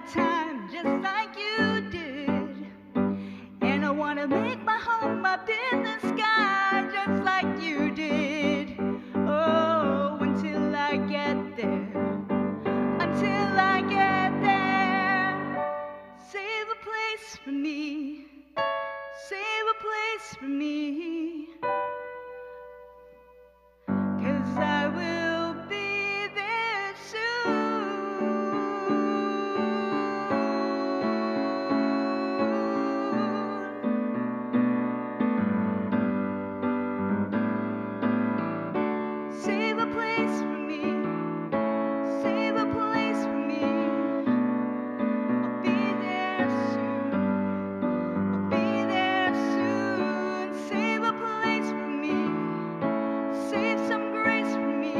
time just like you did. And I want to make my home up in the sky just like you did. Oh, until I get there, until I get there, save a place for me, save a place for me, 'cause I will be there soon. Save a place for me, save a place for me. I'll be there soon, I'll be there soon. Save a place for me, save some grace for me.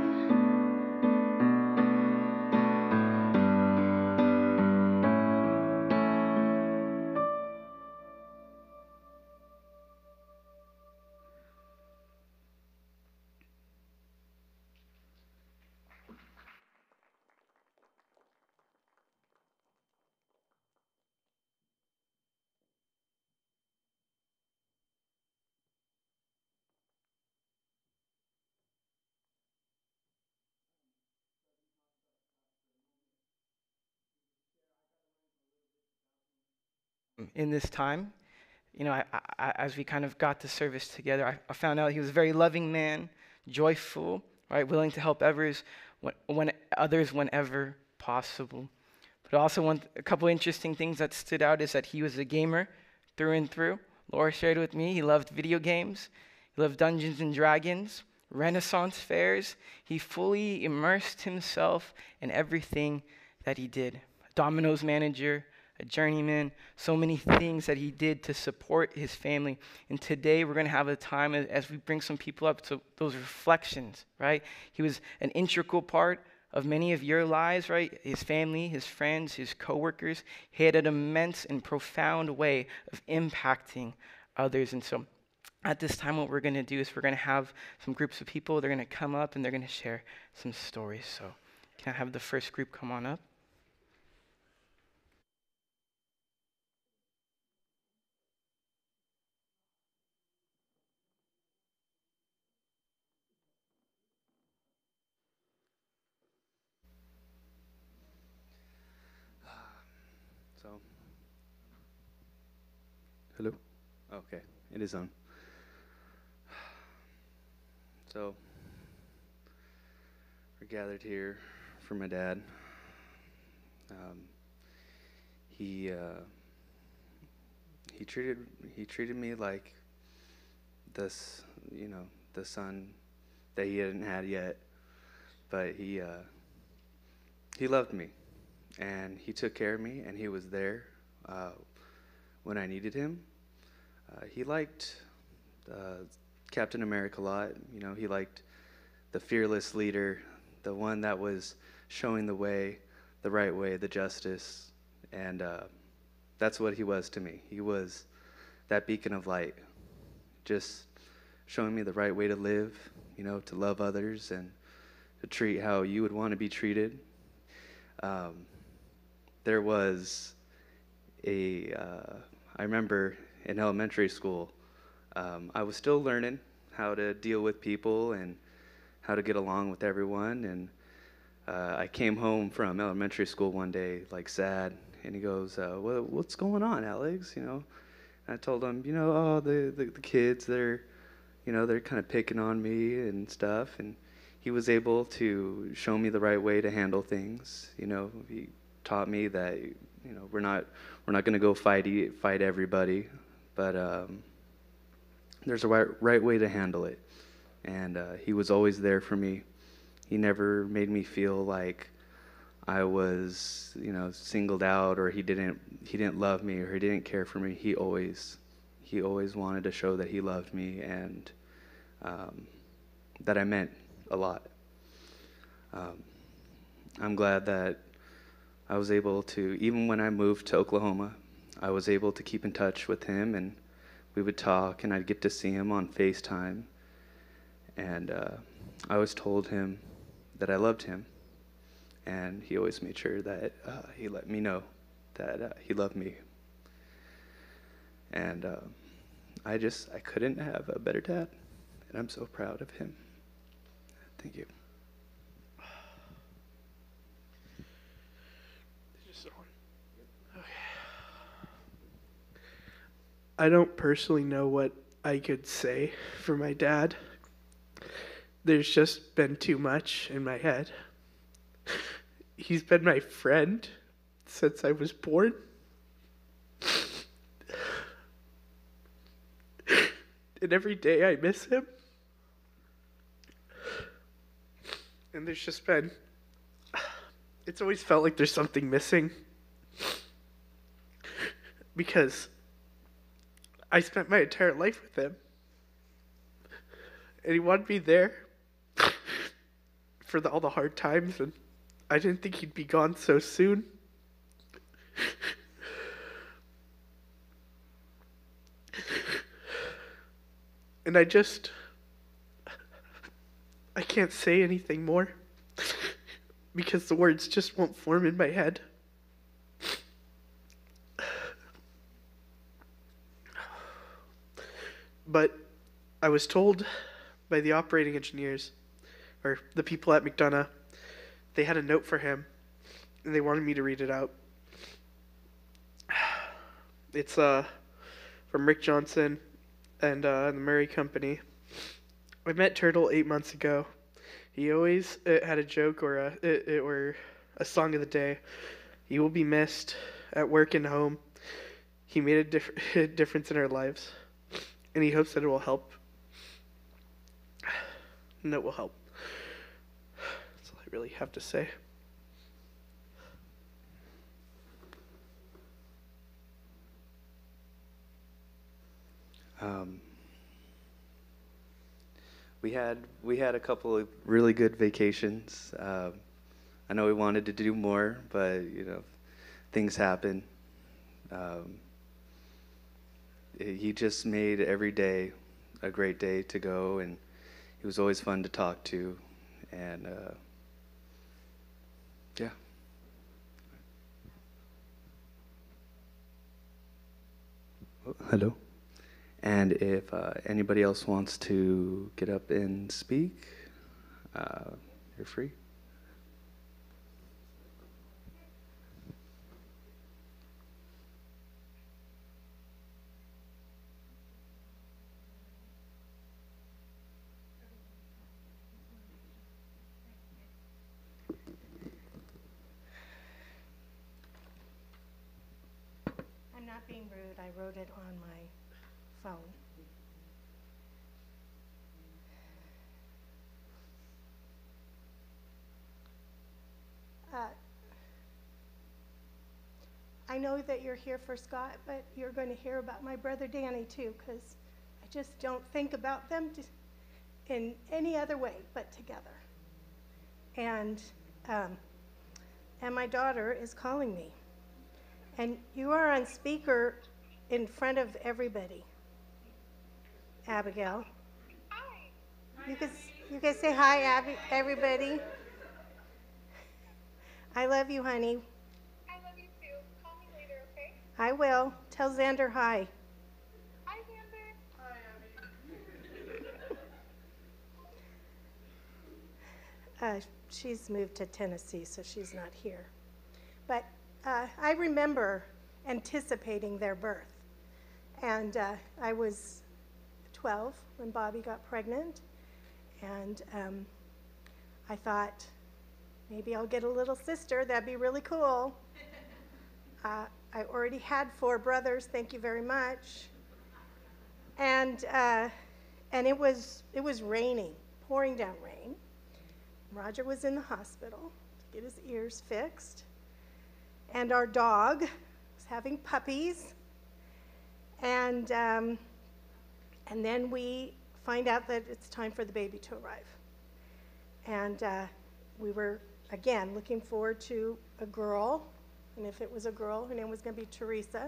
In this time. As we kind of got the service together, I found out he was a very loving man, joyful, right, willing to help others whenever possible. But also a couple interesting things that stood out is that he was a gamer through and through. Laura shared with me he loved video games, he loved Dungeons and Dragons, Renaissance fairs. He fully immersed himself in everything that he did. Domino's manager, a journeyman, so many things that he did to support his family. And today we're going to have a time as we bring some people up to those reflections, right? He was an integral part of many of your lives, right? His family, his friends, his coworkers. He had an immense and profound way of impacting others. And so at this time, what we're going to do is we're going to have some groups of people. They're going to come up and they're going to share some stories. So can I have the first group come on up? So, hello? Okay, it is on. So, we're gathered here for my dad. Um, he uh, he treated me like this, the son that he hadn't had yet, but he loved me, and he took care of me, and he was there when I needed him. He liked Captain America a lot. He liked the fearless leader, the one that was showing the way, the right way, the justice, and that's what he was to me. He was that beacon of light, just showing me the right way to live, to love others and to treat how you would want to be treated. There was I remember in elementary school, I was still learning how to deal with people and how to get along with everyone. And I came home from elementary school one day, like sad, and he goes, what's going on, Alex? I told him, oh, the kids, they're kind of picking on me and stuff. And he was able to show me the right way to handle things. He taught me that, we're not going to go fight everybody, but there's a right way to handle it. And he was always there for me. He never made me feel like I was, singled out, or he didn't love me, or he didn't care for me. He always wanted to show that he loved me, and that I meant a lot. I'm glad that I was able to, even when I moved to Oklahoma, I was able to keep in touch with him, and we would talk, and I'd get to see him on FaceTime. And I always told him that I loved him, and he always made sure that he let me know that he loved me. And I couldn't have a better dad, and I'm so proud of him. Thank you. I don't personally know what I could say for my dad. There's just been too much in my head. He's been my friend since I was born. And every day I miss him. And there's just been, it's always felt like there's something missing. Because I spent my entire life with him. And he wanted me there for all the hard times, and I didn't think he'd be gone so soon. And I can't say anything more because the words just won't form in my head. But I was told by the operating engineers, or the people at McDonough, they had a note for him, and they wanted me to read it out. It's from Rick Johnson and the Murray Company. I met Turtle 8 months ago. He always had a joke or a song of the day. He will be missed at work and home. He made a difference in our lives. And he hopes that it will help. And it will help. That's all I really have to say. We had a couple of really good vacations. I know we wanted to do more, but things happen. He just made every day a great day to go, and he was always fun to talk to, and yeah. Oh, hello. And if anybody else wants to get up and speak, you're free. I'm not being rude. I wrote it on my phone. I know that you're here for Scott, but you're going to hear about my brother Danny too, because I just don't think about them in any other way but together. And my daughter is calling me. And you are on speaker in front of everybody. Abigail. Hi. You can say hi, everybody. I love you, honey. I love you too. Call me later, okay? I will. Tell Xander hi. Hi, Xander. Hi, Abby. She's moved to Tennessee, so she's not here. But I remember anticipating their birth. And I was 12 when Bobby got pregnant. And I thought, maybe I'll get a little sister. That'd be really cool. I already had 4 brothers. Thank you very much. And it was raining, pouring down rain. Roger was in the hospital to get his ears fixed. And our dog was having puppies. And then we find out that it's time for the baby to arrive. And we were, again, looking forward to a girl. And if it was a girl, her name was going to be Teresa.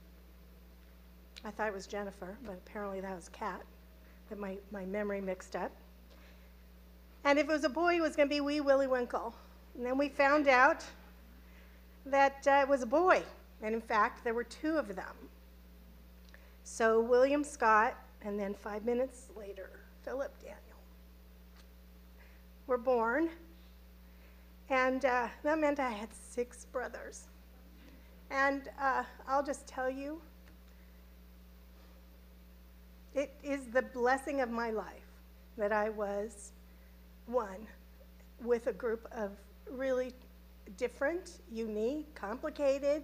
I thought it was Jennifer, but apparently that was Kat, that my memory mixed up. And if it was a boy, it was going to be Wee Willie Winkle. And then we found out that it was a boy, and in fact, there were two of them. So William Scott, and then 5 minutes later, Philip Daniel were born, and that meant I had 6 brothers. And I'll just tell you, it is the blessing of my life that I was one with a group of really different, unique, complicated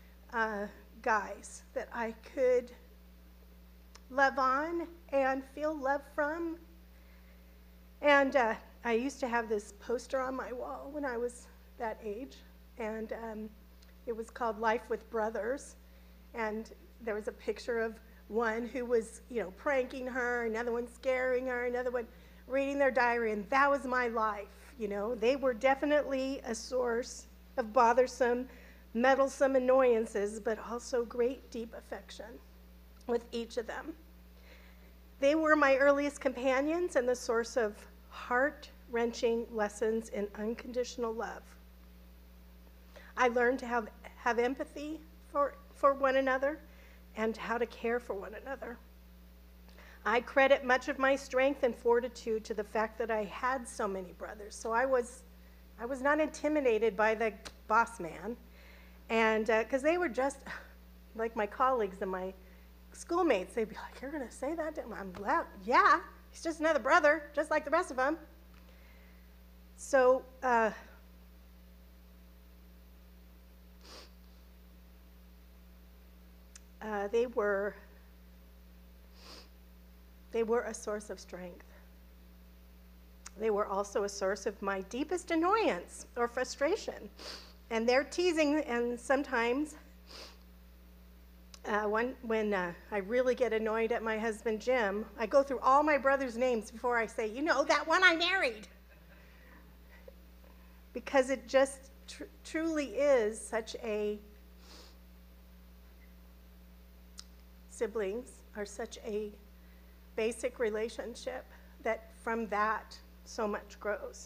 guys that I could love on and feel love from. And I used to have this poster on my wall when I was that age, and it was called Life with Brothers. And there was a picture of one who was, pranking her, another one scaring her, another one reading their diary, and that was my life. They were definitely a source of bothersome, meddlesome annoyances, but also great deep affection with each of them. They were my earliest companions and the source of heart-wrenching lessons in unconditional love. I learned to have empathy for one another and how to care for one another. I credit much of my strength and fortitude to the fact that I had so many brothers. So I was not intimidated by the boss man, and because they were just like my colleagues and my schoolmates. They'd be like, "You're going to say that to him?" I'm like, "Yeah, he's just another brother, just like the rest of them." So they were a source of strength. They were also a source of my deepest annoyance or frustration. And their teasing, and sometimes when I really get annoyed at my husband, Jim, I go through all my brothers' names before I say, that one I married. Because it just truly is such a, siblings are such a basic relationship that from that so much grows.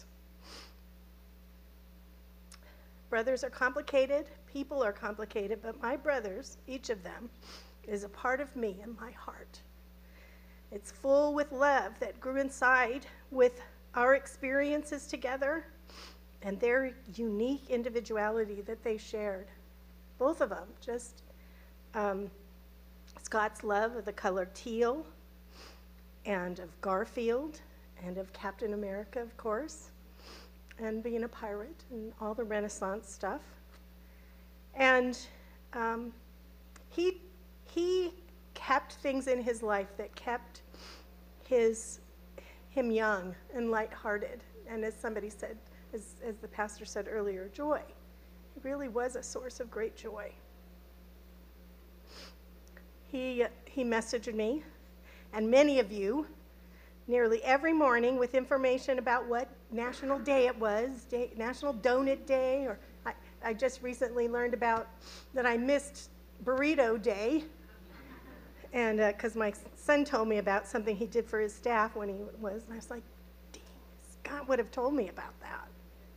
Brothers are complicated, people are complicated, but my brothers, each of them, is a part of me and my heart. It's full with love that grew inside with our experiences together and their unique individuality that they shared. Both of them, just Scott's love of the color teal and of Garfield and of Captain America, of course, and being a pirate and all the Renaissance stuff. And he kept things in his life that kept him young and lighthearted. And as somebody said, as the pastor said earlier, joy. He really was a source of great joy. He messaged me, and many of you, nearly every morning with information about what national day it was, National Donut Day, or I just recently learned about that I missed Burrito Day, and because my son told me about something he did for his staff when he was, and I was like, dang, Scott would have told me about that.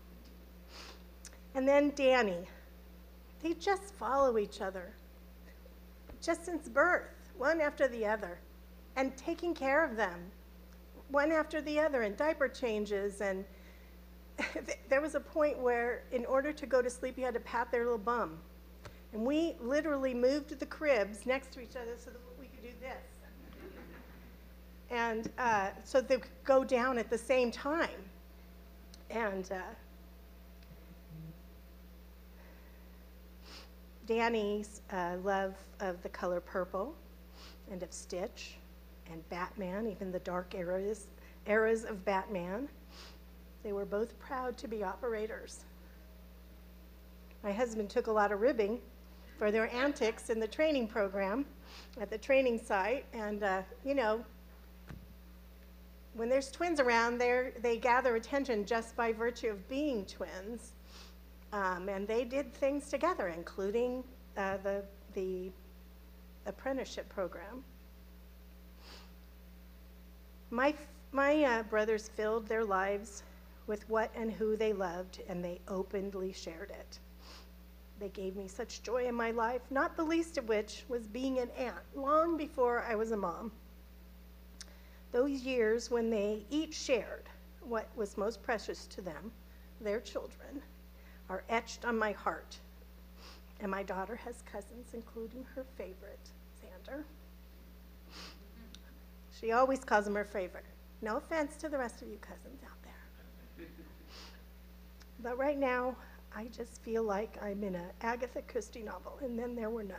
And then Danny, they just follow each other, just since birth, one after the other, and taking care of them, one after the other, and diaper changes. And there was a point where in order to go to sleep, you had to pat their little bum. And we literally moved the cribs next to each other so that we could do this. And so they could go down at the same time. And Danny's love of the color purple and of Stitch and Batman, even the dark eras of Batman. They were both proud to be operators. My husband took a lot of ribbing for their antics in the training program at the training site. And, when there's twins around, they gather attention just by virtue of being twins. And they did things together, including the apprenticeship program. My brothers filled their lives with what and who they loved, and they openly shared it. They gave me such joy in my life, not the least of which was being an aunt long before I was a mom. Those years when they each shared what was most precious to them, their children, are etched on my heart. And my daughter has cousins, including her favorite, Xander. She always calls him her favorite. No offense to the rest of you cousins out there. But right now, I just feel like I'm in an Agatha Christie novel, and then there were none.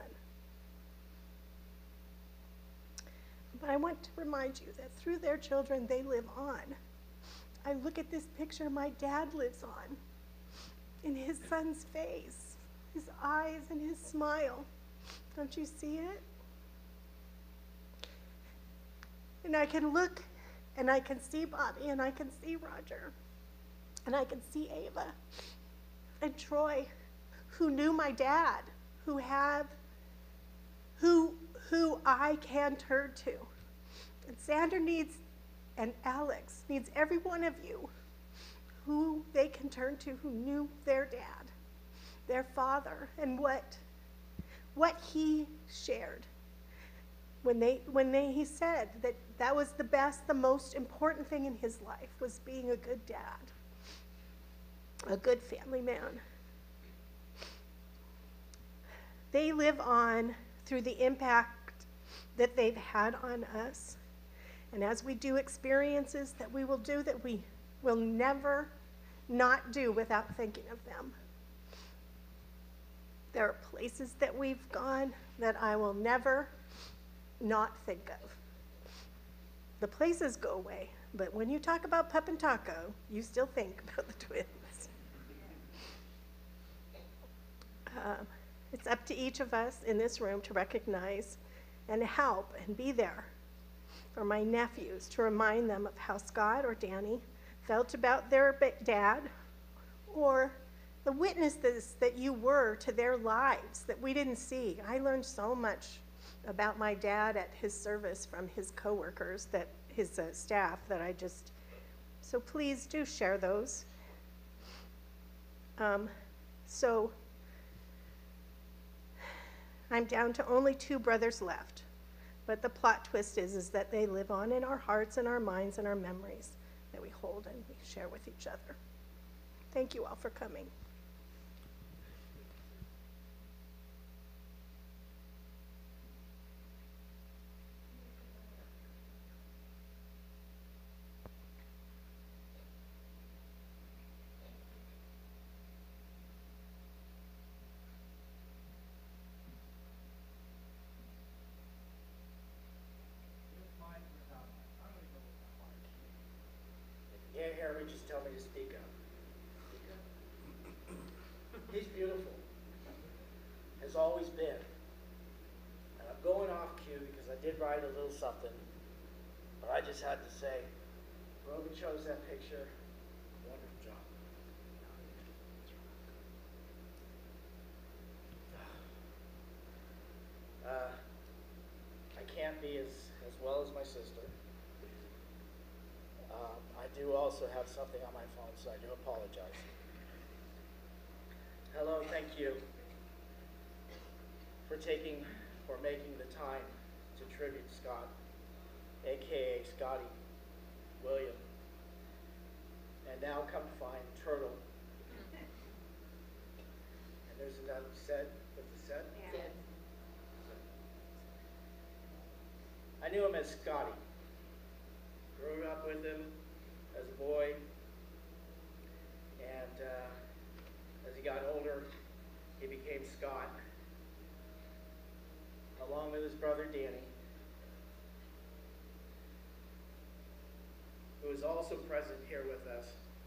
But I want to remind you that through their children, they live on. I look at this picture my dad lives on, in his son's face, his eyes and his smile. Don't you see it? And I can look and I can see Bobby and I can see Roger and I can see Ava and Troy, who knew my dad, who I can turn to. And Xander needs, and Alex needs every one of you who they can turn to, who knew their dad, their father, and what he shared when he said that was the most important thing in his life was being a good dad, a good family man. They live on through the impact that they've had on us. And as we do experiences that we will do that we will never not do without thinking of them. There are places that we've gone that I will never not think of. The places go away, but when you talk about Pup and Taco, you still think about the twins. It's up to each of us in this room to recognize and help and be there for my nephews, to remind them of how Scott or Danny felt about their dad, or the witnesses that you were to their lives that we didn't see. I learned so much about my dad at his service from his coworkers, his staff, so please do share those. So I'm down to only 2 brothers left, but the plot twist is that they live on in our hearts and our minds and our memories that we hold and we share with each other. Thank you all for coming. Yeah, Harry, just tell me to speak up. Speak up. He's beautiful. Has always been. And I'm going off cue because I did write a little something, but I just had to say, whoever chose that picture, wonderful job. I can't be as well as my sister. I do also have something on my phone, so I do apologize. Hello, thank you for making the time to tribute Scott, aka Scotty William, and now come to find Turtle. And there's another set. What's the set? Yeah. I knew him as Scotty. Grew up with him as a boy, and as he got older, he became Scott, along with his brother Danny, who is also present here with us.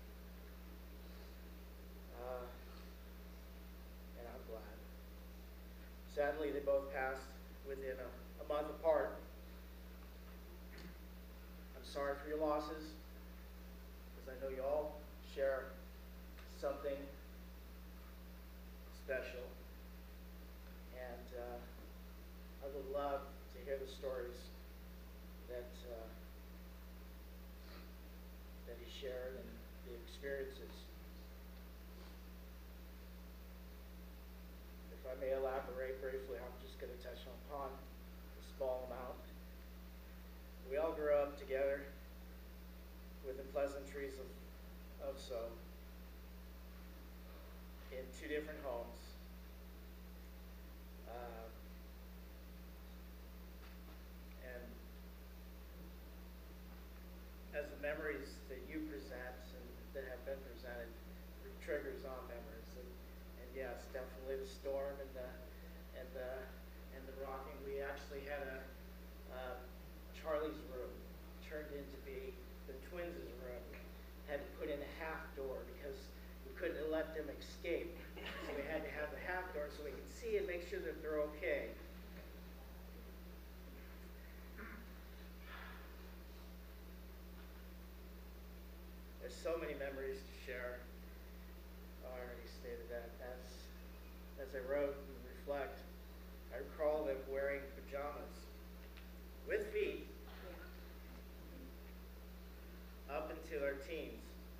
And I'm glad. Sadly, they both passed within a month apart. I'm sorry for your losses, because I know you all share something special, and I would love to hear the stories that he shared and the experiences experiences. If I may elaborate briefly, I'm just going to touch upon a small amount. We all grew up together with the pleasantries of so in 2 different homes. And as the memories that you present and that have been presented triggers on memories, and yes, definitely the storm and the rocking. We actually had Charlie's room turned into be the twins' room. Had to put in a half door because we couldn't let them escape. So we had to have the half door so we could see and make sure that they're okay. There's so many memories to share. I already stated that. As I wrote and reflect, I recall them wearing pajamas with feet up until our teens.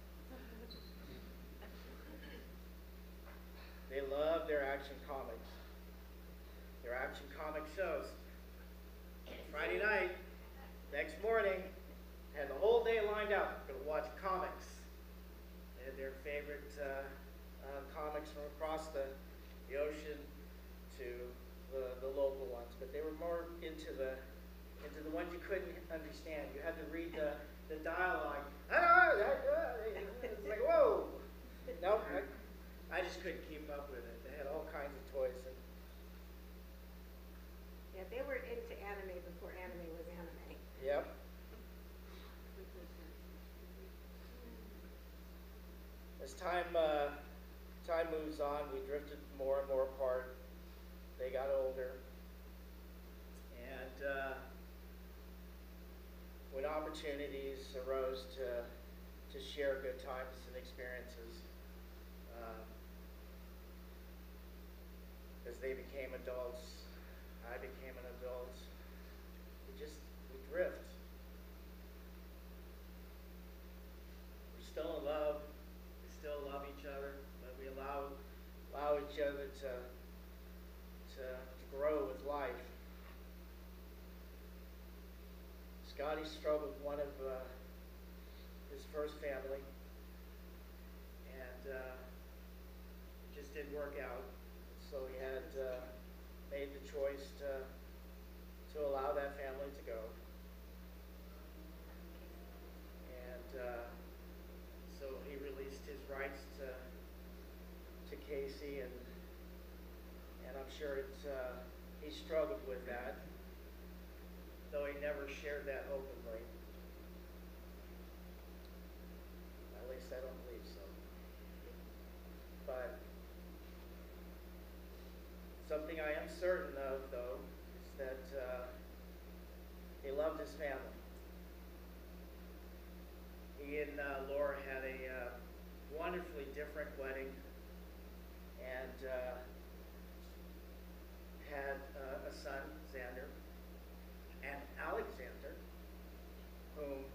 They loved their action comics, their action comic shows. Friday night, next morning, had the whole day lined up to watch comics. They had their favorite comics from across the ocean to the local ones, but they were more into the ones you couldn't understand. You had to read the dialogue. It's like, whoa! Nope, I just couldn't keep up with it. They had all kinds of toys. Yeah, they were into anime before anime was anime. Yep. As time moves on, we drifted more and more apart. They got older, and when opportunities arose to share good times and experiences, as they became adults, I became an adult. We drift. We're still in love. We still love each other, but we allow each other to grow with life. Scotty struggled with one of his first family, and it just didn't work out. So he had made the choice to allow that family to go. And so he released his rights to Casey, and I'm sure he struggled with that, though he never shared that openly. At least I don't believe so. But something I am certain of, though, is that he loved his family. He and Laura had a wonderfully different wedding, and had a son, Xander, and Alexander, whom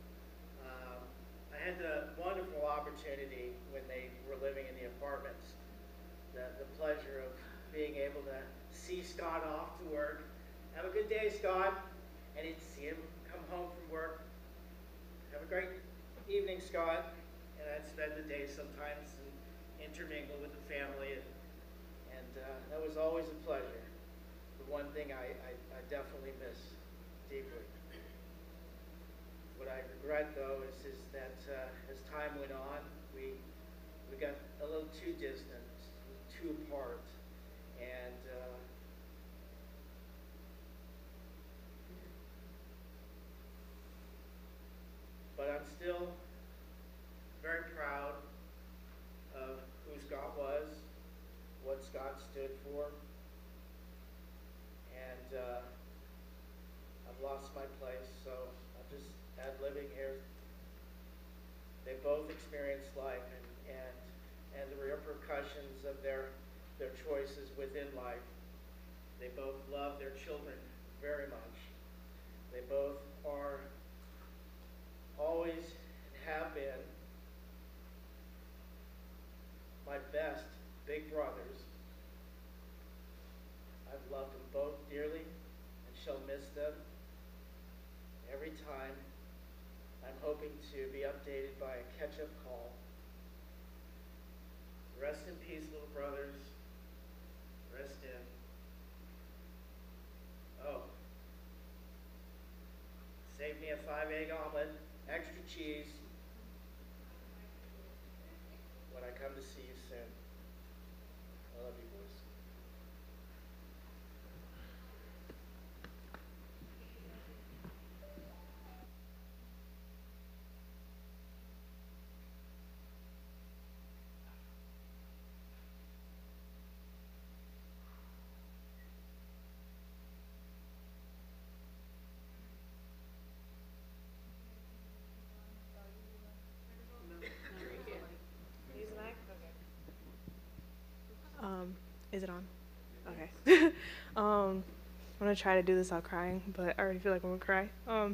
I had the wonderful opportunity when they were living in the apartments, the pleasure of being able to see Scott off to work. Have a good day, Scott. And he'd see him come home from work. Have a great evening, Scott. And I'd spend the day sometimes and intermingle with the family, and that was always a pleasure. The one thing I definitely miss deeply. What I regret, though, is that as time went on, we got a little too distant, too apart, and but I'm still very proud of who Scott was, what Scott stood for, and I've lost my place, so I'm just ad-libbing here. They both experienced life and the repercussions of their choices within life. They both love their children very much. They both are always have been hoping to be updated by a catch-up call. Rest in peace, little brothers. Rest in. Oh. Save me a 5-egg omelet, extra cheese, when I come to see you soon. I love you, boys. Is it on? Okay. I'm gonna try to do this without crying, but I already feel like I'm gonna cry.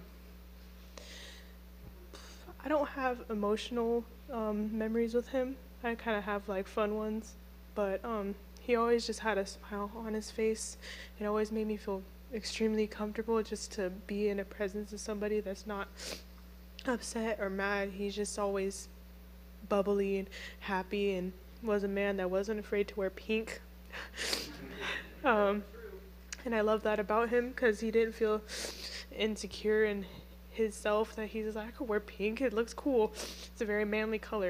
I don't have emotional memories with him. I kind of have like fun ones, but he always just had a smile on his face. It always made me feel extremely comfortable just to be in the presence of somebody that's not upset or mad. He's just always bubbly and happy, and was a man that wasn't afraid to wear pink. And I love that about him, because he didn't feel insecure in his self, that he's like, I could wear pink, it looks cool. It's a very manly color.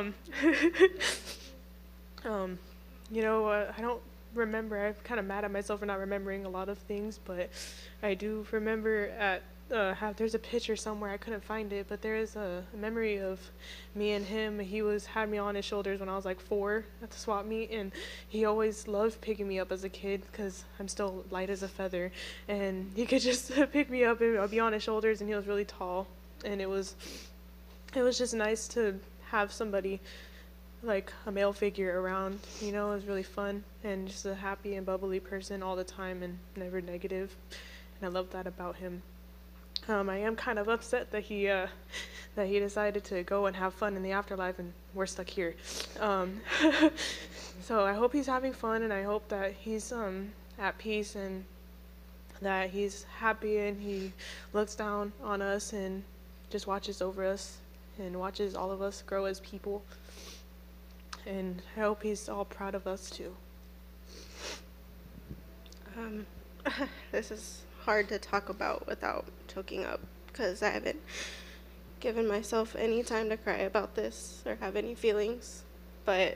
I don't remember, I'm kind of mad at myself for not remembering a lot of things, but I do remember there's a picture somewhere, I couldn't find it, but there is a memory of me and him. He had me on his shoulders when I was like 4 at the swap meet, and he always loved picking me up as a kid, because I'm still light as a feather, and he could just pick me up and I'll be on his shoulders, and he was really tall, and it was just nice to have somebody like a male figure around. It was really fun, and just a happy and bubbly person all the time and never negative, and I love that about him. I am kind of upset that he decided to go and have fun in the afterlife, and we're stuck here. So I hope he's having fun, and I hope that he's at peace, and that he's happy, and he looks down on us and just watches over us and watches all of us grow as people. And I hope he's all proud of us too. This is hard to talk about without choking up, because I haven't given myself any time to cry about this or have any feelings. But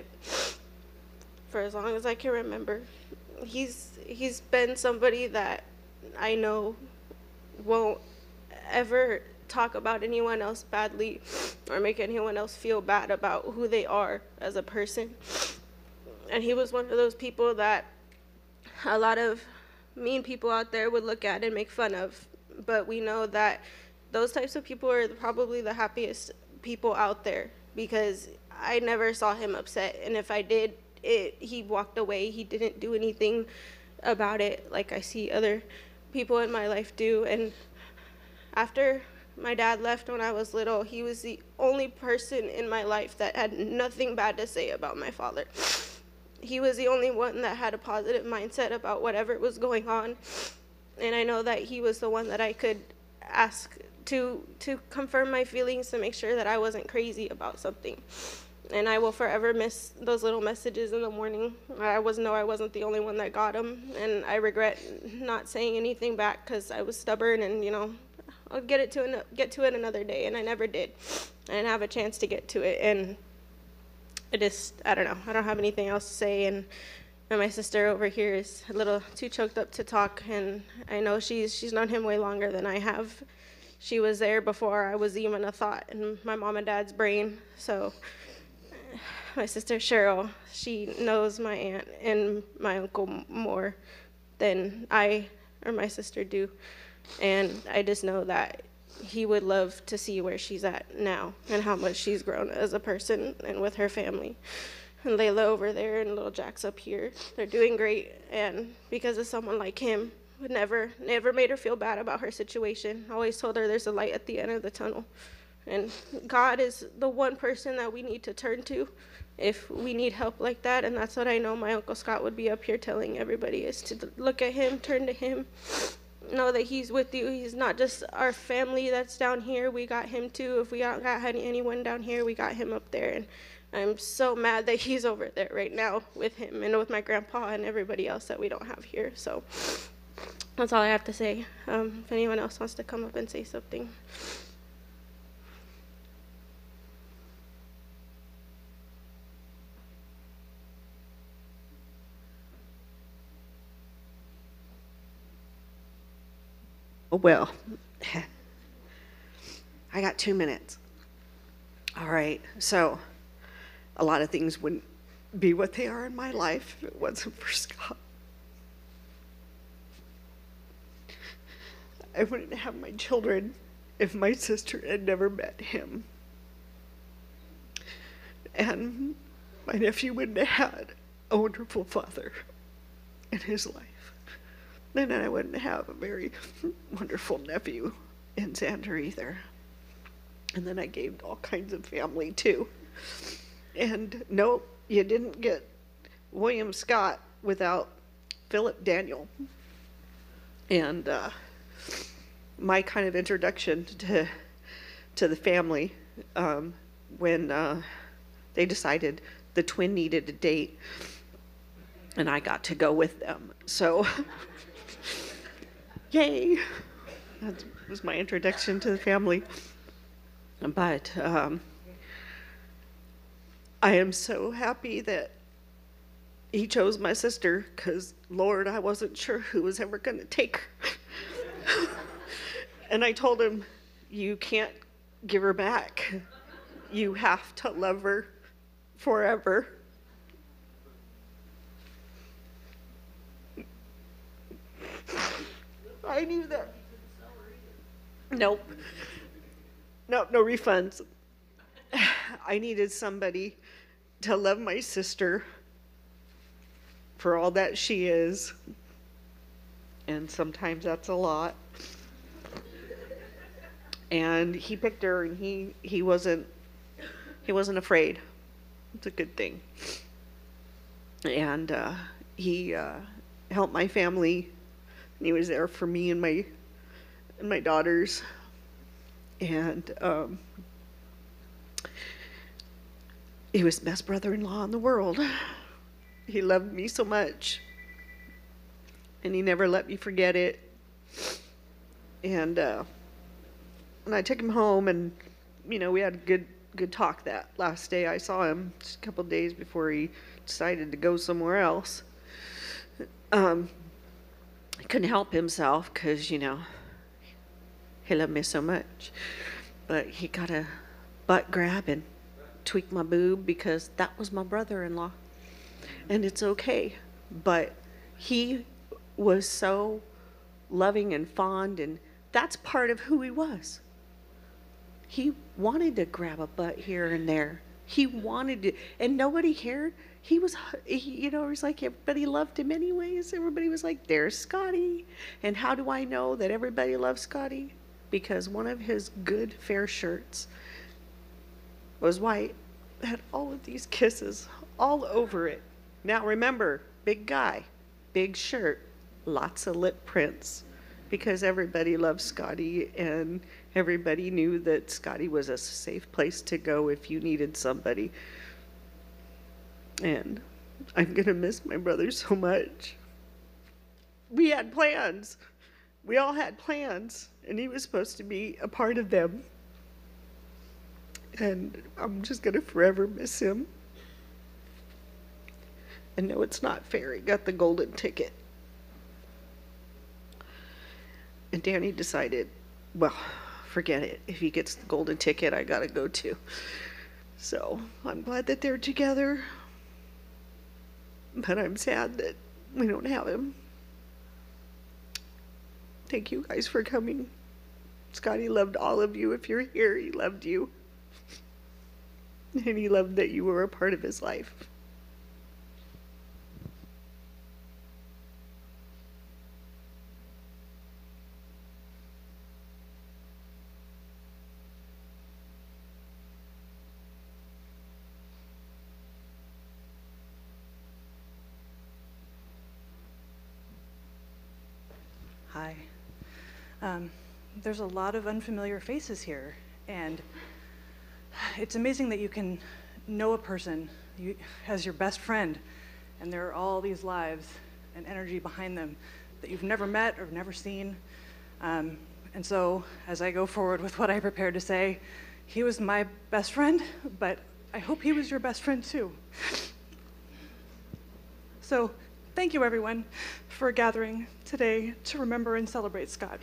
for as long as I can remember, he's been somebody that I know won't ever talk about anyone else badly or make anyone else feel bad about who they are as a person. And he was one of those people that a lot of mean people out there would look at and make fun of, but we know that those types of people are probably the happiest people out there, because I never saw him upset, and if I did, he walked away. He didn't do anything about it like I see other people in my life do. And after my dad left when I was little, he was the only person in my life that had nothing bad to say about my father. He was the only one that had a positive mindset about whatever was going on. And I know that he was the one that I could ask to confirm my feelings, to make sure that I wasn't crazy about something. And I will forever miss those little messages in the morning. I wasn't the only one that got them, and I regret not saying anything back, because I was stubborn, and I'll get to it another day, and I never did. I didn't have a chance to get to it, and I don't know. I don't have anything else to say, and my sister over here is a little too choked up to talk, and I know she's known him way longer than I have. She was there before I was even a thought in my mom and dad's brain. So my sister Cheryl, she knows my aunt and my uncle more than I or my sister do, and I just know that he would love to see where she's at now and how much she's grown as a person and with her family. And Layla over there and little Jack's up here, they're doing great, and because of someone like him, would never made her feel bad about her situation. Always told her there's a light at the end of the tunnel, and God is the one person that we need to turn to if we need help like that. And that's what I know my Uncle Scott would be up here telling everybody, is to look at him, turn to him, know that he's with you. He's not just our family that's down here. We got him too. If we don't got anyone down here, we got him up there. And I'm so mad that he's over there right now with him and with my grandpa and everybody else that we don't have here. So that's all I have to say. If anyone else wants to come up and say something. Well, I got 2 minutes. All right, so a lot of things wouldn't be what they are in my life if it wasn't for Scott. I wouldn't have my children if my sister had never met him. And my nephew wouldn't have had a wonderful father in his life. And I wouldn't have a very wonderful nephew in Xander either. And then I gave all kinds of family too. And no, you didn't get William Scott without Philip Daniel. And my kind of introduction to the family, when they decided the twin needed a date, and I got to go with them. So, yay! That was my introduction to the family. But I am so happy that he chose my sister, because, Lord, I wasn't sure who was ever going to take her. And I told him, you can't give her back. You have to love her forever. I knew that. Nope. Nope, no refunds. I needed somebody to love my sister for all that she is. And sometimes that's a lot. And he picked her, and he wasn't afraid. It's a good thing. And he helped my family, and he was there for me and my daughters. And he was the best brother-in-law in the world. He loved me so much, and he never let me forget it. And I took him home, and we had a good talk that last day I saw him, just a couple of days before he decided to go somewhere else. He couldn't help himself because he loved me so much. But he got a butt grab and tweaked my boob because that was my brother-in-law. And it's okay. But he was so loving and fond, and that's part of who he was. He wanted to grab a butt here and there. He wanted to, and nobody cared. He was like everybody loved him anyways. Everybody was like, there's Scotty. And how do I know that everybody loves Scotty? Because one of his good fair shirts was white, had all of these kisses all over it. Now remember, big guy, big shirt, lots of lip prints, because everybody loved Scotty, and everybody knew that Scotty was a safe place to go if you needed somebody. And I'm gonna miss my brother so much. We had plans. We all had plans, and he was supposed to be a part of them. And I'm just gonna forever miss him. And no, it's not fair. He got the golden ticket. And Danny decided, well, forget it. If he gets the golden ticket, I gotta go too. So I'm glad that they're together. But I'm sad that we don't have him. Thank you guys for coming. Scotty loved all of you. If you're here, he loved you. And he loved that you were a part of his life. Hi. There's a lot of unfamiliar faces here, and it's amazing that you can know a person as your best friend, and there are all these lives and energy behind them that you've never met or never seen. And so as I go forward with what I prepared to say, he was my best friend, but I hope he was your best friend too. So thank you everyone for gathering today to remember and celebrate Scott.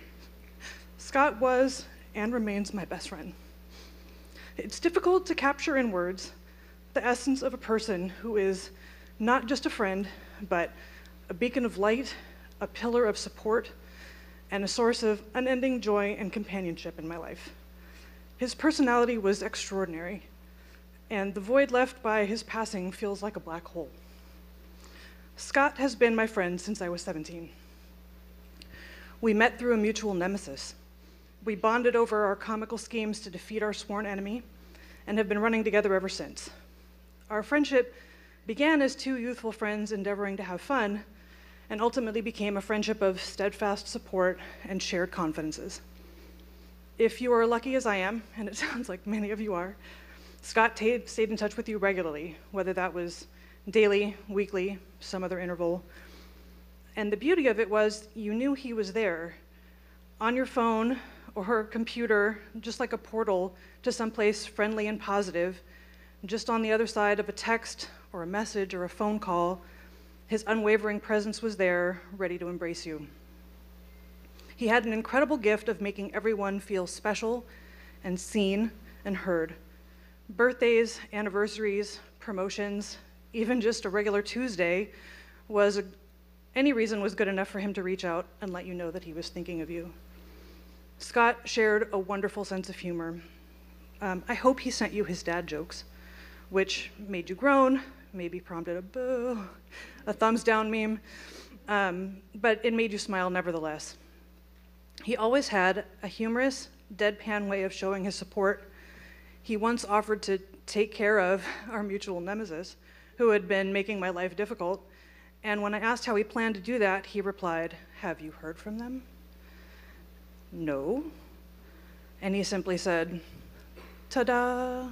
Scott was and remains my best friend. It's difficult to capture in words the essence of a person who is not just a friend, but a beacon of light, a pillar of support, and a source of unending joy and companionship in my life. His personality was extraordinary, and the void left by his passing feels like a black hole. Scott has been my friend since I was 17. We met through a mutual nemesis. We bonded over our comical schemes to defeat our sworn enemy and have been running together ever since. Our friendship began as two youthful friends endeavoring to have fun and ultimately became a friendship of steadfast support and shared confidences. If you are lucky as I am, and it sounds like many of you are, Scott stayed in touch with you regularly, whether that was daily, weekly, some other interval. And the beauty of it was you knew he was there on your phone or her computer, just like a portal to someplace friendly and positive, just on the other side of a text or a message or a phone call. His unwavering presence was there, ready to embrace you. He had an incredible gift of making everyone feel special and seen and heard. Birthdays, anniversaries, promotions, even just a regular Tuesday any reason was good enough for him to reach out and let you know that he was thinking of you. Scott shared a wonderful sense of humor. I hope he sent you his dad jokes, which made you groan, maybe prompted a boo, a thumbs down meme, but it made you smile nevertheless. He always had a humorous, deadpan way of showing his support. He once offered to take care of our mutual nemesis, who had been making my life difficult, and when I asked how he planned to do that, he replied, "Have you heard from them?" "No." And he simply said, "Ta-da."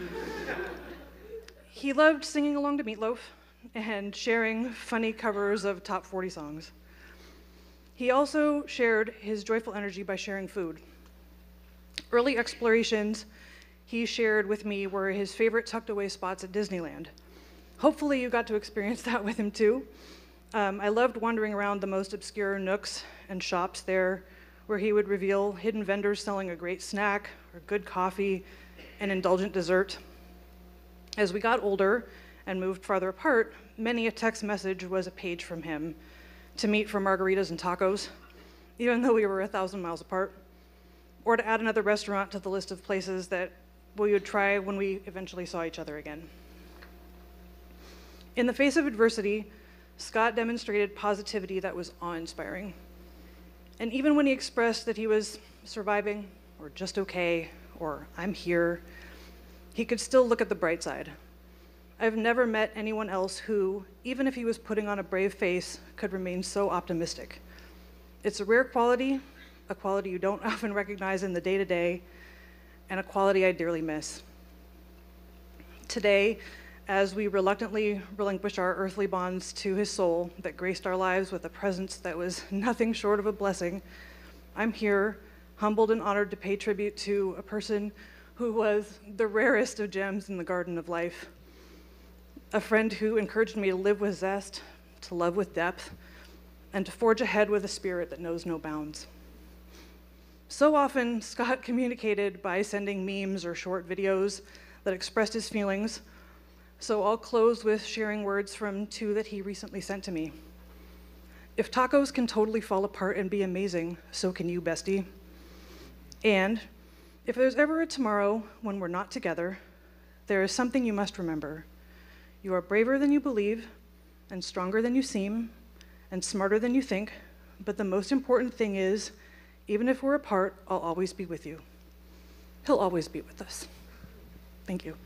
He loved singing along to Meatloaf and sharing funny covers of top 40 songs. He also shared his joyful energy by sharing food. Early explorations he shared with me were his favorite tucked away spots at Disneyland. Hopefully you got to experience that with him too. I loved wandering around the most obscure nooks and shops there, where he would reveal hidden vendors selling a great snack or good coffee and indulgent dessert. As we got older and moved farther apart, many a text message was a page from him to meet for margaritas and tacos, even though we were 1,000 miles apart, or to add another restaurant to the list of places that we would try when we eventually saw each other again. In the face of adversity, Scott demonstrated positivity that was awe-inspiring. And even when he expressed that he was surviving, or just okay, or I'm here, he could still look at the bright side. I've never met anyone else who, even if he was putting on a brave face, could remain so optimistic. It's a rare quality, a quality you don't often recognize in the day-to-day, and a quality I dearly miss. Today, as we reluctantly relinquish our earthly bonds to his soul that graced our lives with a presence that was nothing short of a blessing, I'm here, humbled and honored to pay tribute to a person who was the rarest of gems in the garden of life. A friend who encouraged me to live with zest, to love with depth, and to forge ahead with a spirit that knows no bounds. So often, Scott communicated by sending memes or short videos that expressed his feelings, so I'll close with sharing words from two that he recently sent to me. "If tacos can totally fall apart and be amazing, so can you, bestie. And if there's ever a tomorrow when we're not together, there is something you must remember. You are braver than you believe, and stronger than you seem, and smarter than you think, but the most important thing is, even if we're apart, I'll always be with you." He'll always be with us. Thank you.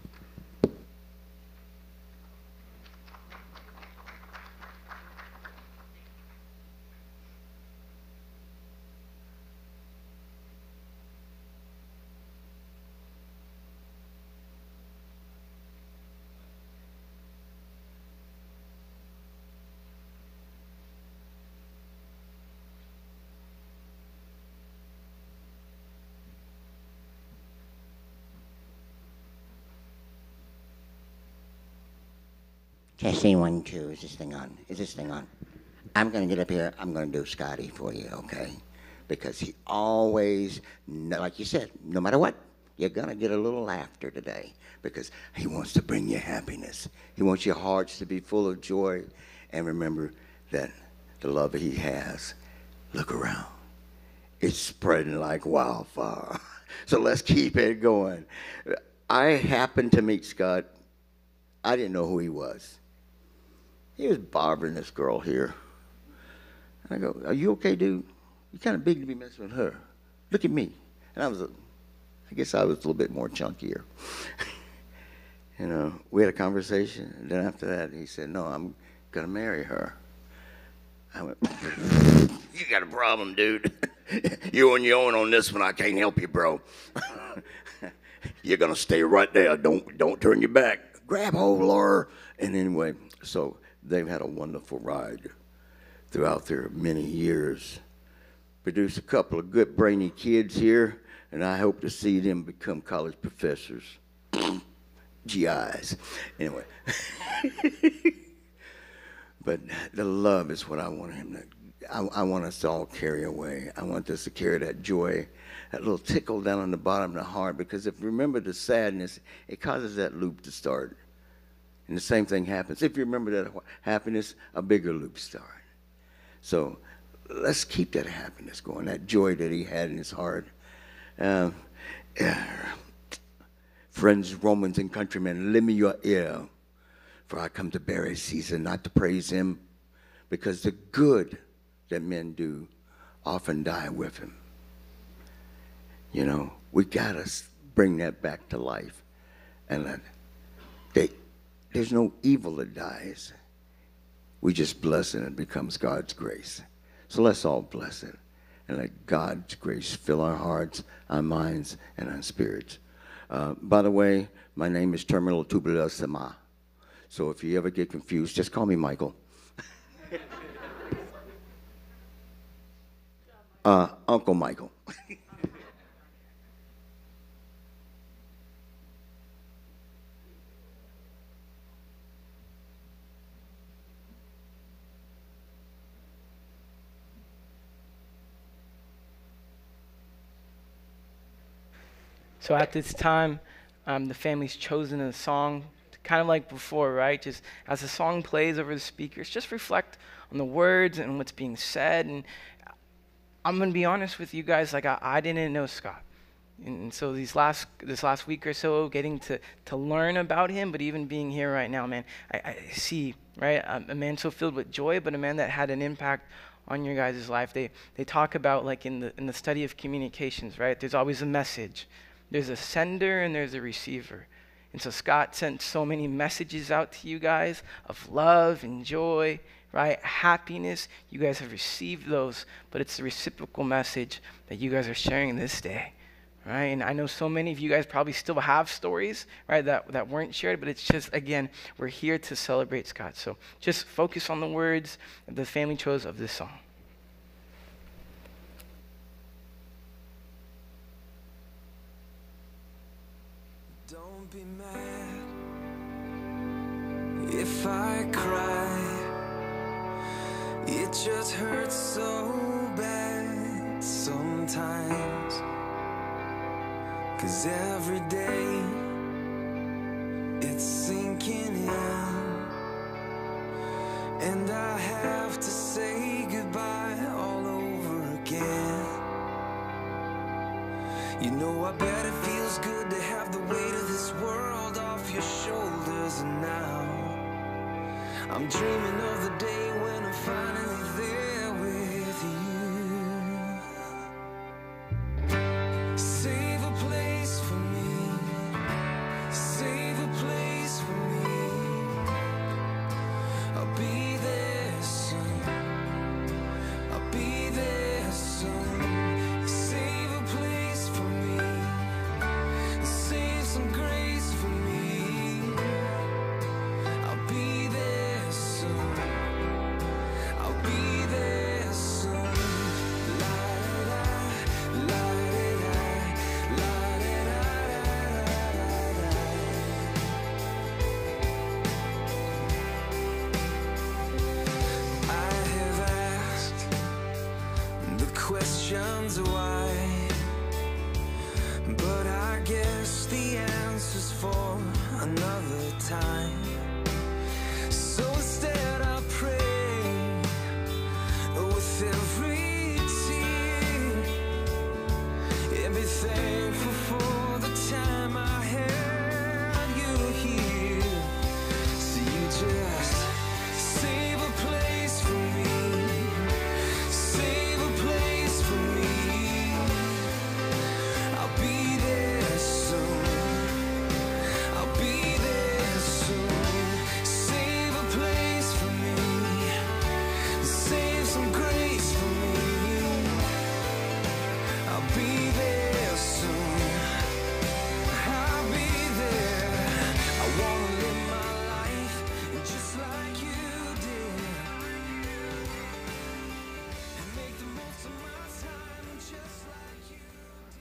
Testing 1, 2. Is this thing on? Is this thing on? I'm going to get up here. I'm going to do Scotty for you, okay? Because he always, like you said, no matter what, you're going to get a little laughter today because he wants to bring you happiness. He wants your hearts to be full of joy. And remember that the love he has, look around. It's spreading like wildfire. So let's keep it going. I happened to meet Scott. I didn't know who he was. He was bothering this girl here. And I go, are you okay, dude? You're kind of big to be messing with her. Look at me. And I guess I was a little bit more chunkier. You know, we had a conversation. And then after that, he said, no, I'm going to marry her. I went, you got a problem, dude. You on your own on this one. I can't help you, bro. You're going to stay right there. Don't turn your back. Grab hold, Laura. And anyway, so they've had a wonderful ride throughout their many years. Produced a couple of good brainy kids here, and I hope to see them become college professors. GIs. Anyway. But the love is what I want him to, I want us to all carry away. I want us to carry that joy, that little tickle down on the bottom of the heart, because if you remember the sadness, it causes that loop to start. And the same thing happens. If you remember that happiness, a bigger loop starts. So let's keep that happiness going, that joy that he had in his heart. Friends, Romans, and countrymen, lend me your ear, for I come to bury Caesar, not to praise him, because the good that men do often die with him. You know, we got to bring that back to life. And there's no evil that dies. We just bless it and it becomes God's grace. So let's all bless it and let God's grace fill our hearts, our minds, and our spirits. By the way, my name is Terminal Tubular Sama. So if you ever get confused, just call me Michael. Uncle Michael. So at this time, the family's chosen a song, kind of like before, right? Just as the song plays over the speakers, just reflect on the words and what's being said. And I'm going to be honest with you guys, like I didn't know Scott. And so this last week or so, getting to learn about him, but even being here right now, man, I see, right, a man so filled with joy, but a man that had an impact on your guys' life. They talk about, like in the study of communications, right? There's always a message. There's a sender and there's a receiver. And so Scott sent so many messages out to you guys of love and joy, right? Happiness. You guys have received those, but it's the reciprocal message that you guys are sharing this day, right? And I know so many of you guys probably still have stories, right, that weren't shared, but it's just, again, we're here to celebrate Scott. So just focus on the words that the family chose of this song. Don't be mad if I cry. It just hurts so bad sometimes. 'Cause every day it's sinking in, and I have to say goodbye all over again. You know, I bet it feels good to have the weight of this world off your shoulders. And now I'm dreaming of the day when I'm finally there with you. Save a place for me, save a place for me. I'll be there soon, I'll be there soon. Save a place for me, save some grace for me. I'll be there soon, I'll be there soon. La da da, la da da, time. So instead I pray with every tear, and be thankful for the time I had you here. So you just save a place for me, save a place for me. I'll be there soon, I'll be there soon. Save a place for me, save some grace for me. I'll be there soon, I'll be there. I wanna live my life just like you did, and make the most of my time just like you did.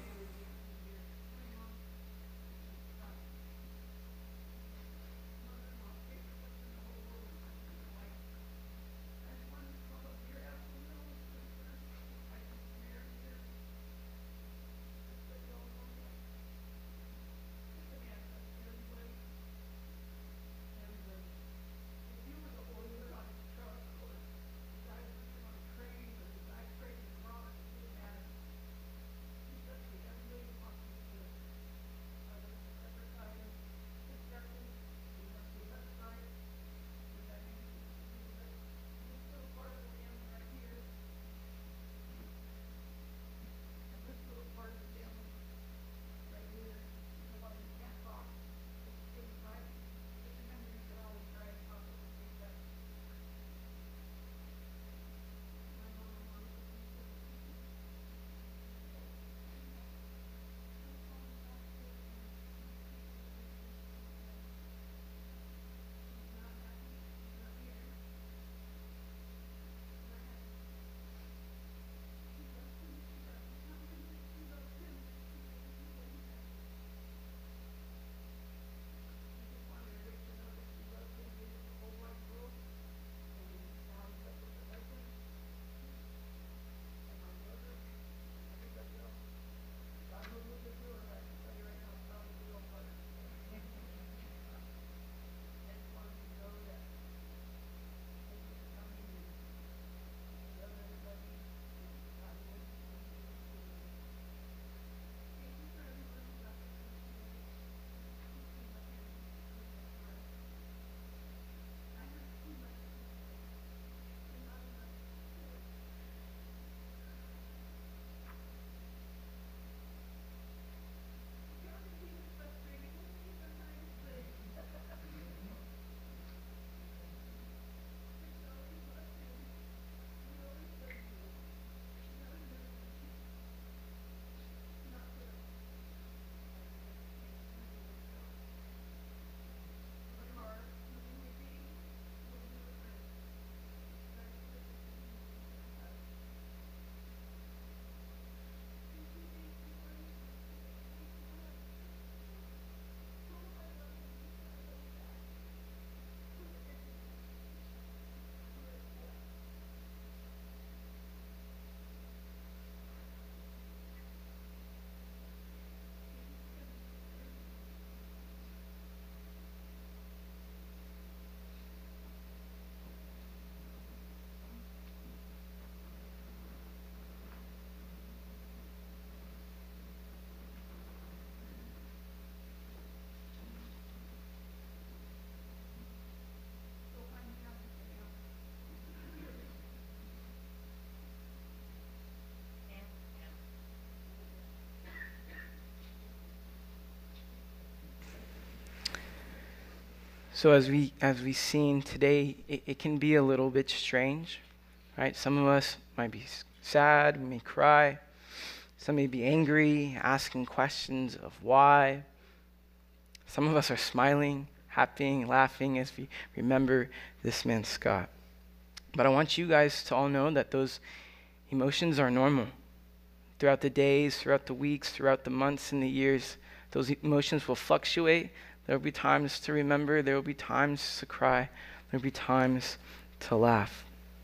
So as we seen today, it can be a little bit strange, right? Some of us might be sad, we may cry. Some may be angry, asking questions of why. Some of us are smiling, happy, laughing as we remember this man Scott. But I want you guys to all know that those emotions are normal. Throughout the days, throughout the weeks, throughout the months and the years, those emotions will fluctuate. There will be times to remember. There will be times to cry. There will be times to laugh.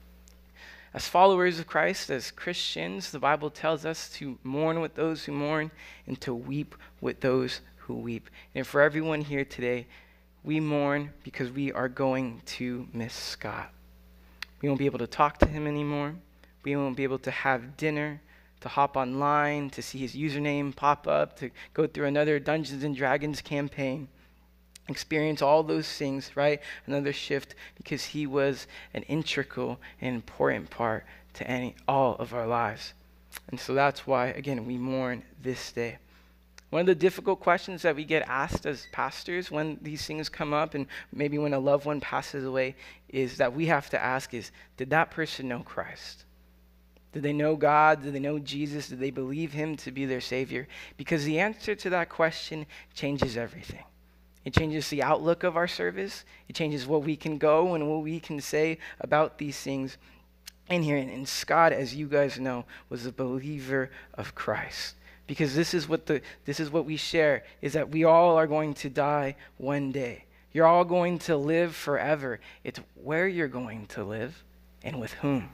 As followers of Christ, as Christians, the Bible tells us to mourn with those who mourn and to weep with those who weep. And for everyone here today, we mourn because we are going to miss Scott. We won't be able to talk to him anymore. We won't be able to have dinner, to hop online, to see his username pop up, to go through another Dungeons and Dragons campaign, experience all those things, right? Another shift, because he was an integral and important part to all of our lives. And so that's why, again, we mourn this day. One of the difficult questions that we get asked as pastors when these things come up, and maybe when a loved one passes away, is that we have to ask is, did that person know Christ? Did they know God? Did they know Jesus? Did they believe him to be their Savior? Because the answer to that question changes everything. It changes the outlook of our service. It changes what we can go and what we can say about these things in here. And Scott, as you guys know, was a believer of Christ. Because this is what we share, is that we all are going to die one day. You're all going to live forever. It's where you're going to live and with whom.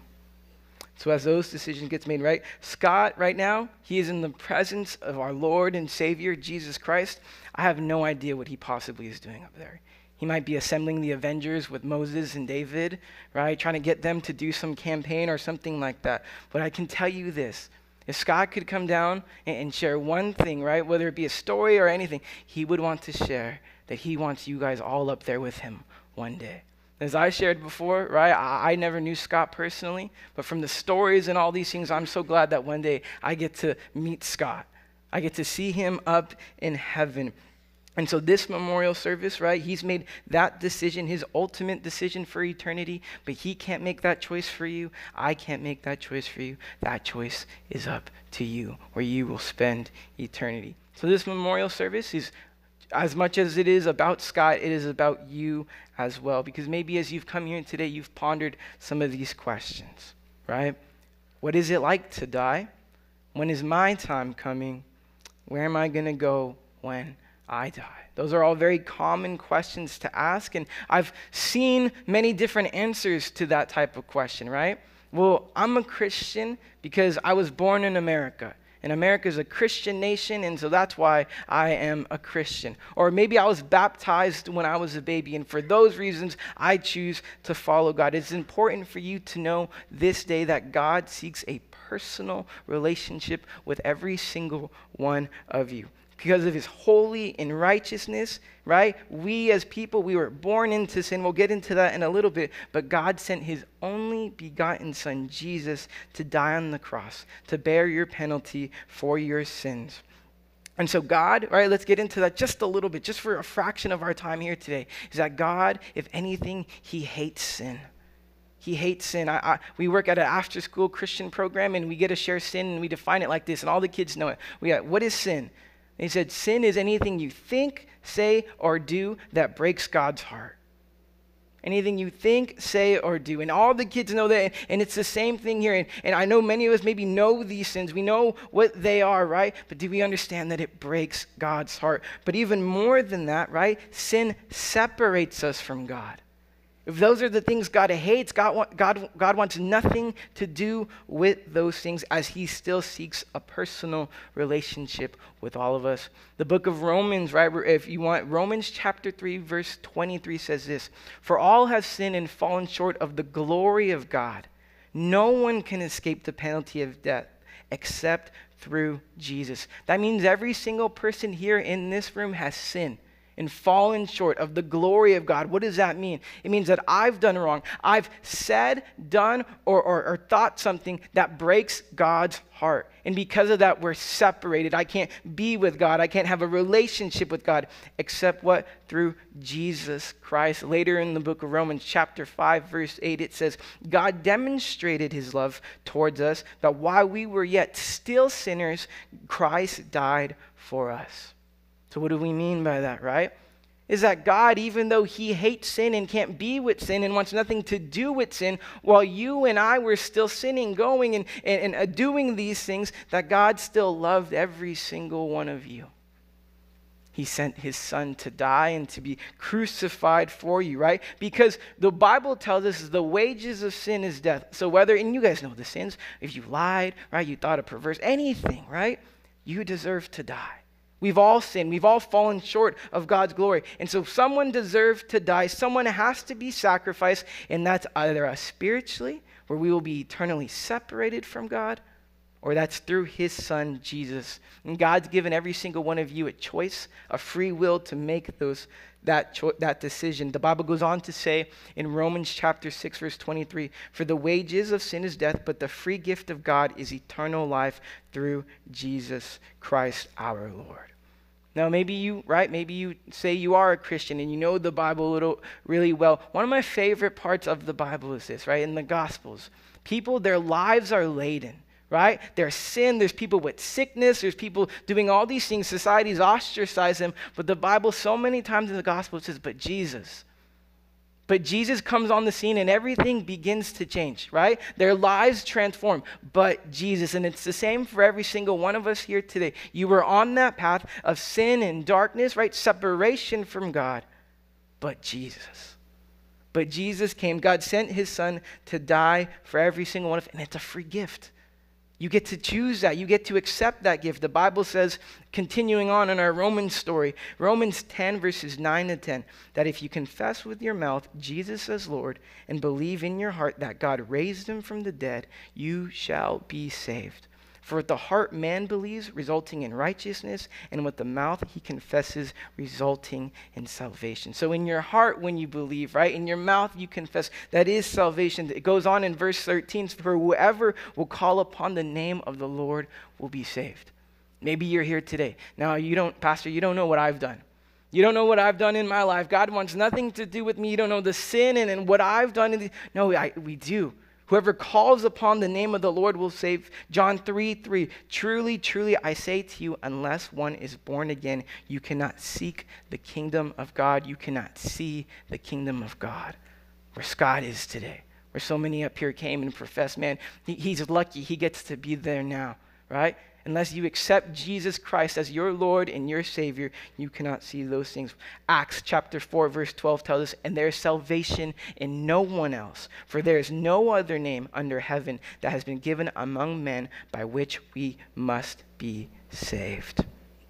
So as those decisions gets made, right? Scott, right now, he is in the presence of our Lord and Savior, Jesus Christ. I have no idea what he possibly is doing up there. He might be assembling the Avengers with Moses and David, right? Trying to get them to do some campaign or something like that. But I can tell you this. If Scott could come down and share one thing, right, whether it be a story or anything, he would want to share that he wants you guys all up there with him one day. As I shared before, right, I never knew Scott personally, but from the stories and all these things, I'm so glad that one day I get to meet Scott. I get to see him up in heaven. And so this memorial service, right, he's made that decision, his ultimate decision for eternity, but he can't make that choice for you. I can't make that choice for you. That choice is up to you, where you will spend eternity. So this memorial service is, as much as it is about Scott, it is about you as well, because maybe as you've come here today, you've pondered some of these questions, right? What is it like to die? When is my time coming? Where am I going to go when I die? Those are all very common questions to ask, and I've seen many different answers to that type of question, right? Well, I'm a Christian because I was born in America, and America is a Christian nation, and so that's why I am a Christian. Or maybe I was baptized when I was a baby, and for those reasons, I choose to follow God. It's important for you to know this day that God seeks a personal relationship with every single one of you. Because of his holy and righteousness, right? We as people, we were born into sin. We'll get into that in a little bit. But God sent his only begotten son, Jesus, to die on the cross, to bear your penalty for your sins. And so God, right, let's get into that just a little bit, just for a fraction of our time here today, is that God, if anything, he hates sin. He hates sin. We work at an after-school Christian program, and we get to share sin, and we define it like this, and all the kids know it. What is sin? He said, sin is anything you think, say, or do that breaks God's heart. Anything you think, say, or do. And all the kids know that, and it's the same thing here. And I know many of us maybe know these sins. We know what they are, right? But do we understand that it breaks God's heart? But even more than that, right? Sin separates us from God. If those are the things God hates, God wants nothing to do with those things, as he still seeks a personal relationship with all of us. The book of Romans, right, if you want, Romans chapter 3, verse 23 says this: "For all have sinned and fallen short of the glory of God. No one can escape the penalty of death except through Jesus." That means every single person here in this room has sinned and fallen short of the glory of God. What does that mean? It means that I've done wrong. I've said, done, or thought something that breaks God's heart. And because of that, we're separated. I can't be with God. I can't have a relationship with God except what? Through Jesus Christ. Later in the book of Romans, chapter 5, verse 8, it says, "God demonstrated his love towards us, that while we were yet still sinners, Christ died for us." So what do we mean by that, right? Is that God, even though he hates sin and can't be with sin and wants nothing to do with sin, while you and I were still sinning, going and doing these things, that God still loved every single one of you. He sent his son to die and to be crucified for you, right? Because the Bible tells us the wages of sin is death. So whether, and you guys know the sins, if you lied, right, you thought a perverse, anything, right, you deserve to die. We've all sinned. We've all fallen short of God's glory. And so someone deserves to die. Someone has to be sacrificed. And that's either us spiritually, where we will be eternally separated from God, or that's through his son, Jesus. And God's given every single one of you a choice, a free will to make that decision. The Bible goes on to say in Romans chapter 6, verse 23, for the wages of sin is death, but the free gift of God is eternal life through Jesus Christ our Lord. Now, maybe you say you are a Christian and you know the Bible really well. One of my favorite parts of the Bible is this, right? In the Gospels, people, their lives are laden, right? There's sin, there's people with sickness, there's people doing all these things. Society's ostracized them, but the Bible so many times in the Gospel says, but Jesus comes on the scene and everything begins to change, right? Their lives transform, but Jesus. And it's the same for every single one of us here today. You were on that path of sin and darkness, right? Separation from God, but Jesus. But Jesus came. God sent his son to die for every single one of us, and it's a free gift. You get to choose that. You get to accept that gift. The Bible says, continuing on in our Romans story, Romans 10, verses 9 to 10, that if you confess with your mouth Jesus as Lord and believe in your heart that God raised him from the dead, you shall be saved. For with the heart man believes, resulting in righteousness, and with the mouth he confesses, resulting in salvation. So in your heart when you believe, right? In your mouth you confess. That is salvation. It goes on in verse 13, for whoever will call upon the name of the Lord will be saved. Maybe you're here today. Now Pastor, you don't know what I've done. You don't know what I've done in my life. God wants nothing to do with me. You don't know the sin and what I've done. No, we do. Whoever calls upon the name of the Lord will save. John 3:3. Truly, truly, I say to you, unless one is born again, you cannot seek the kingdom of God. You cannot see the kingdom of God. Where Scott is today. Where so many up here came and professed, man, he's lucky he gets to be there now, right? Unless you accept Jesus Christ as your Lord and your Savior, you cannot see those things. Acts chapter 4, verse 12 tells us, and there is salvation in no one else, for there is no other name under heaven that has been given among men by which we must be saved.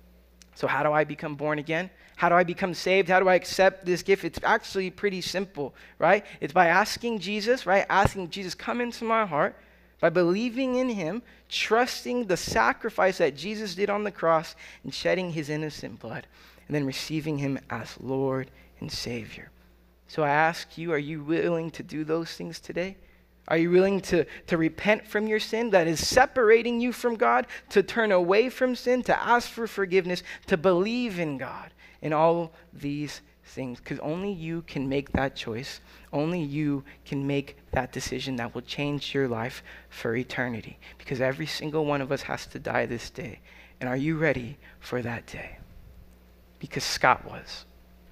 So how do I become born again? How do I become saved? How do I accept this gift? It's actually pretty simple, right? It's by asking Jesus, right? Asking Jesus, come into my heart. By believing in him, trusting the sacrifice that Jesus did on the cross and shedding his innocent blood, and then receiving him as Lord and Savior. So I ask you, are you willing to do those things today? Are you willing to repent from your sin that is separating you from God, to turn away from sin, to ask for forgiveness, to believe in God in all these things? Because only you can make that choice. Only you can make that decision that will change your life for eternity. Because every single one of us has to die this day. And are you ready for that day? Because Scott was.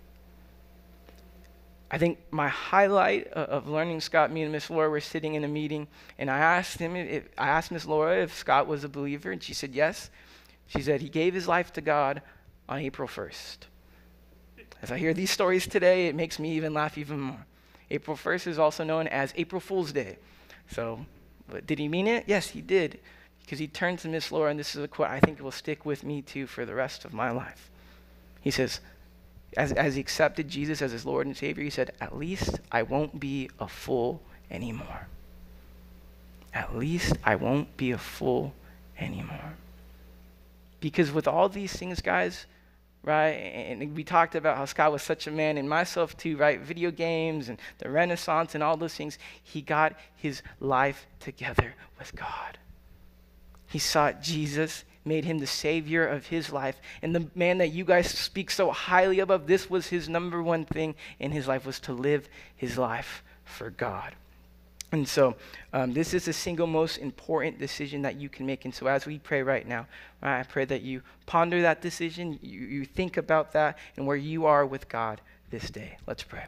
I think my highlight of learning Scott, me and Miss Laura were sitting in a meeting, and I asked Miss Laura if Scott was a believer, and she said yes. She said he gave his life to God on April 1st. As I hear these stories today, it makes me even laugh even more. April 1st is also known as April Fool's Day. So, but did he mean it? Yes, he did. Because he turned to Miss Laura, and this is a quote I think will stick with me too for the rest of my life. He says, as he accepted Jesus as his Lord and Savior, he said, at least I won't be a fool anymore. At least I won't be a fool anymore. Because with all these things, guys, right, and we talked about how Scott was such a man, and myself too, right, video games and the Renaissance and all those things, he got his life together with God. He sought Jesus, made him the Savior of his life, and the man that you guys speak so highly of, this was his number one thing in his life, was to live his life for God. And so this is the single most important decision that you can make. And so as we pray right now, I pray that you ponder that decision, you think about that, and where you are with God this day. Let's pray.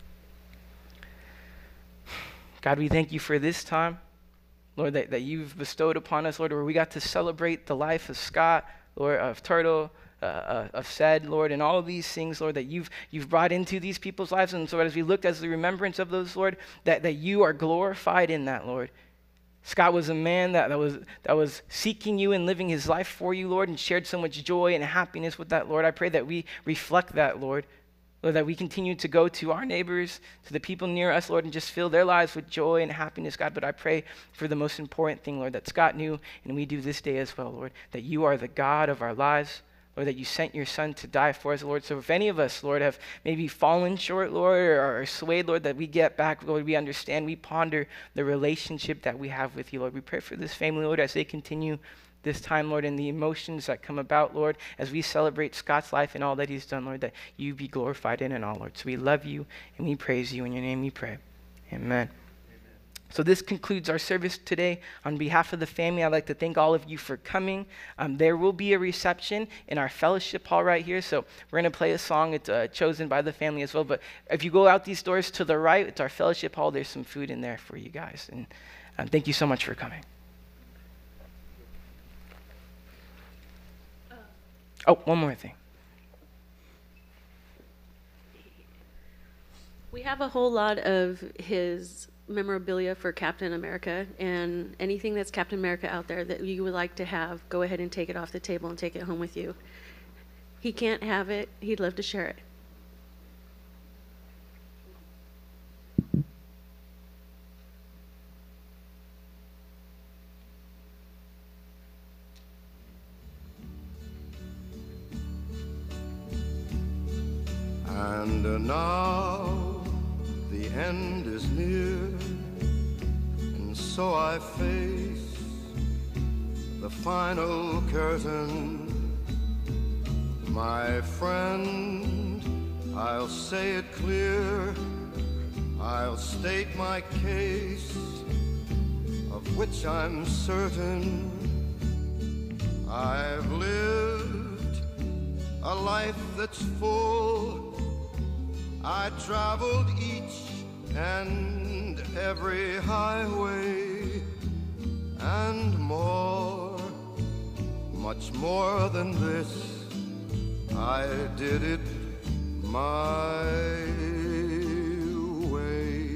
God, we thank you for this time, Lord, that you've bestowed upon us, Lord, where we got to celebrate the life of Scott, Lord, of Turtle, of said, Lord, and all of these things, Lord, that you've brought into these people's lives. And so as we looked as the remembrance of those, Lord, that you are glorified in that, Lord. Scott was a man that was seeking you and living his life for you, Lord, and shared so much joy and happiness with that, Lord. I pray that we reflect that, Lord. Lord, that we continue to go to our neighbors, to the people near us, Lord, and just fill their lives with joy and happiness, God. But I pray for the most important thing, Lord, that Scott knew, and we do this day as well, Lord, that you are the God of our lives, Lord, that you sent your son to die for us, Lord. So if any of us, Lord, have maybe fallen short, Lord, or swayed, Lord, that we get back, Lord, we understand, we ponder the relationship that we have with you, Lord. We pray for this family, Lord, as they continue this time, Lord, and the emotions that come about, Lord, as we celebrate Scott's life and all that he's done, Lord, that you be glorified in it all, Lord. So we love you and we praise you. In your name we pray. Amen. So this concludes our service today. On behalf of the family, I'd like to thank all of you for coming. There will be a reception in our fellowship hall right here. So we're going to play a song. It's chosen by the family as well. But if you go out these doors to the right, it's our fellowship hall. There's some food in there for you guys. And thank you so much for coming. Oh, one more thing. We have a whole lot of his memorabilia for Captain America, and anything that's Captain America out there that you would like to have, go ahead and take it off the table and take it home with you. He can't have it. He'd love to share it. And now the end is near, and so I face the final curtain. My friend, I'll say it clear, I'll state my case, of which I'm certain. I've lived a life that's full. I traveled each and every highway, and more, much more than this, I did it my way.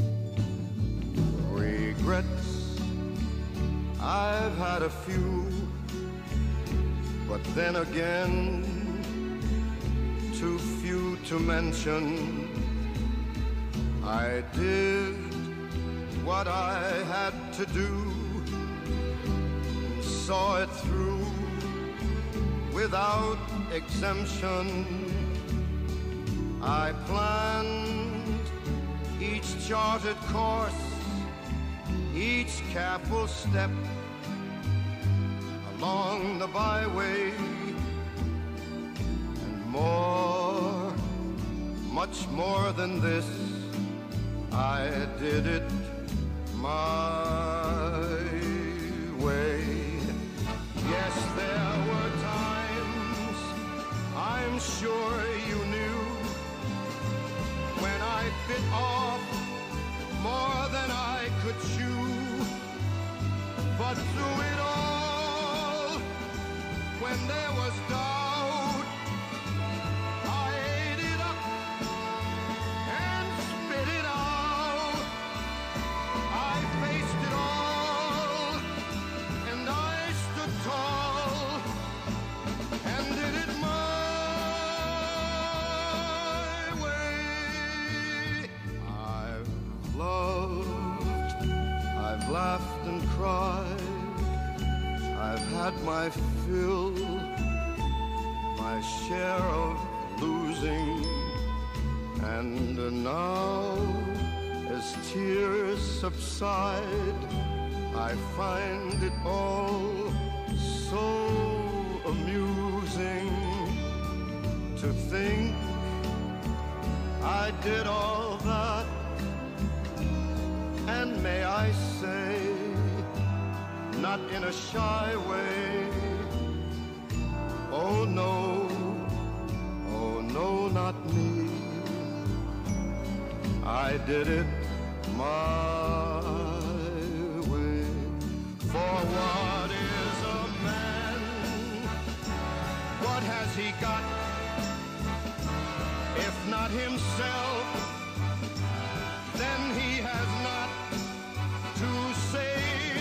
Regrets, I've had a few, but then again, too few to mention. I did what I had to do, saw it through without exemption. I planned each charted course, each careful step along the byway, and more, much more than this, I did it my way. Yes, there were times, I'm sure you knew, when I bit off more than I could chew. But through it all, when there was doubt, I ate it up and spit it out. I faced it all, and I stood tall, and did it my way. I've loved, I've laughed and cried, I've had my fill, my share of losing, and now, as tears subside, I find it all so amusing to think I did all that, and may I say, not in a shy way, oh no, not me. I did it my way. For what is a man? What has he got? If not himself, then he has not to say